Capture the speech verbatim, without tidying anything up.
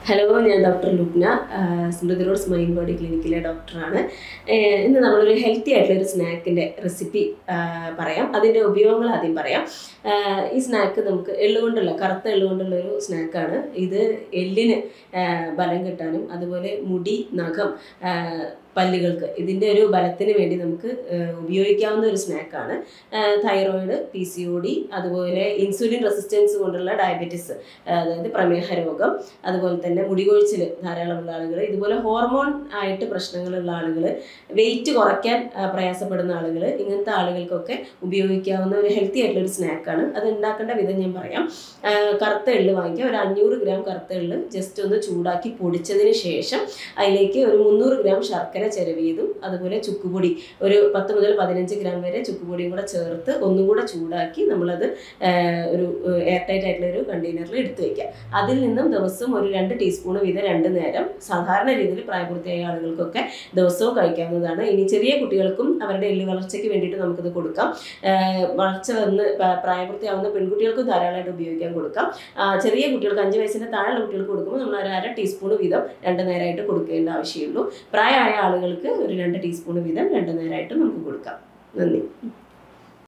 Hello, ഞാൻ doctor Lubna, Smriti road mind body ക്ലിനിക്കിലെ ഡോക്ടറാണ്. ഇന്ന് നമ്മളൊരു ഹെൽത്തി ആയിട്ടുള്ളൊരു സ്നാക്കിൻ്റെ റെസിപ്പി പറയാം. അതിൻ്റെ ഉപയോഗങ്ങൾ ആദ്യം പറയാം. ഈ സ്നാക്ക് നമുക്ക് എള്ളുകൊണ്ടുള്ള കറുത്ത എള്ളുകൊണ്ടുള്ള ഒരു സ്നാക്കാണ്. ഇത് എല്ലിന് ബലം കിട്ടാനും അതുപോലെ മുടി, നഖം, പല്ലുകൾക്ക് ഇതിൻ്റെ ഒരു ബലത്തിന് വേണ്ടി നമുക്ക് ഉപയോഗിക്കാവുന്ന ഒരു സ്നാക്കാണ്. Thyroid, P C O D, അതുപോലെ ഇൻസുലിൻ റെസിസ്റ്റൻസ് കൊണ്ടുള്ള ഡയബറ്റിസ്, അതായത് പ്രമേഹ രോഗം, അതുപോലെ തന്നെ മുടികൊഴിച്ചിൽ ധാരാളമുള്ള ആളുകൾ, ഇതുപോലെ ഹോർമോൺ ആയിട്ട് പ്രശ്നങ്ങളുള്ള ആളുകൾ, വെയിറ്റ് കുറയ്ക്കാൻ പ്രയാസപ്പെടുന്ന ആളുകൾ, ഇങ്ങനത്തെ ആളുകൾക്കൊക്കെ ഉപയോഗിക്കാവുന്ന ഒരു ഹെൽത്തി ആയിട്ടുള്ളൊരു സ്നാക്കാണ്. അത് ഉണ്ടാക്കേണ്ട വിധം ഞാൻ പറയാം. കറുത്ത എള്ള് വാങ്ങിക്കുക. ഒരു അഞ്ഞൂറ് ഗ്രാം കറുത്ത എള്ള് ജസ്റ്റ് ഒന്ന് ചൂടാക്കി പൊടിച്ചതിന് ശേഷം അതിലേക്ക് ഒരു മുന്നൂറ് ഗ്രാം ശർക്കര ചിരവിയതും അതുപോലെ ചുക്കുപൊടി ഒരു പത്ത് മുതൽ പതിനഞ്ച് ഗ്രാം വരെ ചുക്കുപൊടിയും കൂടെ ചേർത്ത് ഒന്നും കൂടെ ചൂടാക്കി നമ്മളത് ഒരു എയർ ടൈറ്റ് ആയിട്ടുള്ള ഒരു കണ്ടെയ്നറിൽ എടുത്തു വയ്ക്കുക. അതിൽ നിന്നും ദിവസവും ഒരു രണ്ട് ടീസ്പൂൺ വീതം രണ്ട് നേരം സാധാരണ രീതിയിൽ പ്രായപൂർത്തിയായ ആളുകൾക്കൊക്കെ ദിവസവും കഴിക്കാവുന്നതാണ്. ഇനി ചെറിയ കുട്ടികൾക്കും അവരുടെ എല്ല് വളർച്ചയ്ക്ക് വേണ്ടിയിട്ട് നമുക്കിത് കൊടുക്കാം. വളർച്ച വന്ന് പ്രായപൂർത്തിയാവുന്ന പെൺകുട്ടികൾക്കും ധാരാളമായിട്ട് ഉപയോഗിക്കാൻ കൊടുക്കാം. ചെറിയ കുട്ടികൾക്ക് അഞ്ച് വയസ്സിൻ്റെ താഴെയുള്ള കുട്ടികൾക്ക് കൊടുക്കുമ്പോൾ നമ്മൾ ഒരു അര ടീസ്പൂൺ വീതം രണ്ട് നേരമായിട്ട് കൊടുക്കേണ്ട ആവശ്യമുള്ളൂ. പ്രായമായ ആളുകൾക്ക് ഒരു രണ്ട് ടീസ്പൂൺ വീതം രണ്ട് നേരമായിട്ട് നമുക്ക് കൊടുക്കാം. നന്ദി.